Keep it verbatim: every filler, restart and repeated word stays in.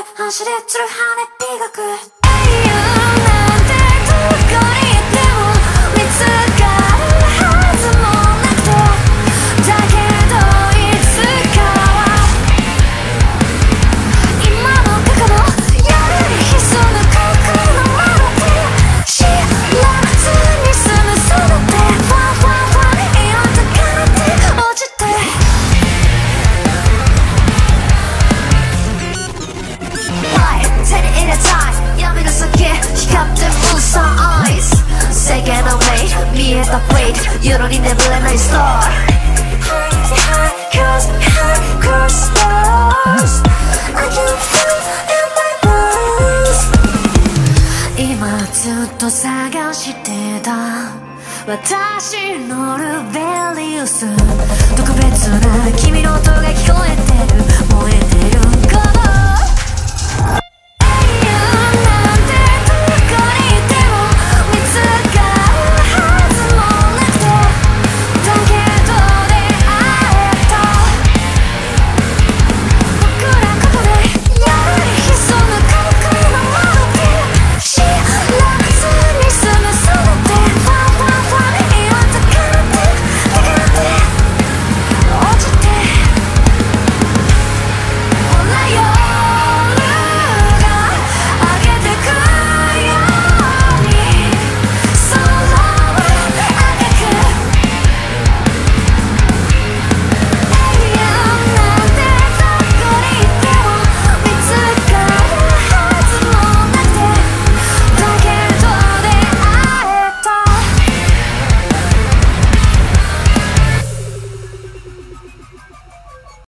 走れつる羽美学英雄なんてどこにいても見つかるはずもなくてだけどいつかは今も過去も夜に潜む心の窓で知らずに済むその手ファンファンファン今高って落ちて手に入れたい闇の先光ってモンスターアイス世間のメイト見えたフェイト夜に眠れないスター High, high, cause, high, cause stars I can feel in my bones 今ずっと探してた私のルベリウス特別な君の音が聞こえてる燃えてる